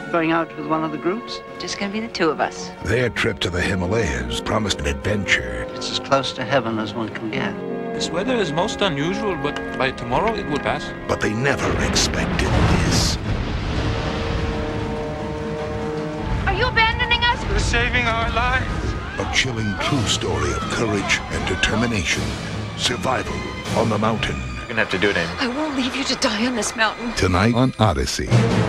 going out with one of the groups? Just gonna be the two of us. Their trip to the Himalayas promised an adventure. It's as close to heaven as one can get. This weather is most unusual, but by tomorrow it will pass. But they never expected this. Are you abandoning us? You're saving our lives. A chilling true story of courage and determination. Survival on the mountain. You're gonna have to do it, Amy. I won't leave you to die on this mountain. Tonight on Odyssey.